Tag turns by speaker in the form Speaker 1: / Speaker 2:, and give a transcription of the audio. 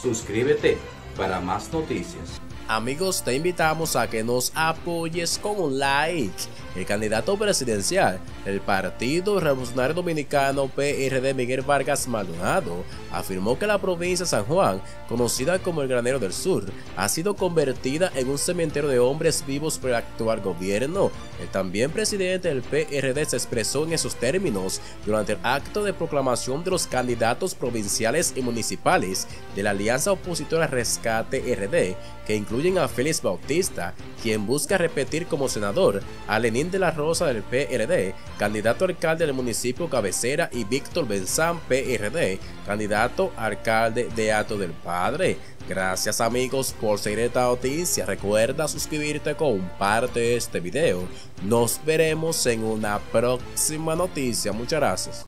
Speaker 1: Suscríbete para más noticias.
Speaker 2: Amigos, te invitamos a que nos apoyes con un like. El candidato presidencial del Partido Revolucionario Dominicano PRD, Miguel Vargas Maldonado, afirmó que la provincia de San Juan, conocida como el Granero del Sur, ha sido convertida en un cementerio de hombres vivos por el actual gobierno. El también presidente del PRD se expresó en esos términos durante el acto de proclamación de los candidatos provinciales y municipales de la alianza opositora Rescate RD, que incluyen a Félix Bautista, quien busca repetir como senador, a Lenín de la Rosa del PRD, candidato a alcalde del municipio cabecera, y Víctor Benzán PRD, candidato a alcalde de Hato del Padre. Gracias amigos por seguir esta noticia. Recuerda suscribirte, comparte este video. Nos veremos en una próxima noticia. Muchas gracias.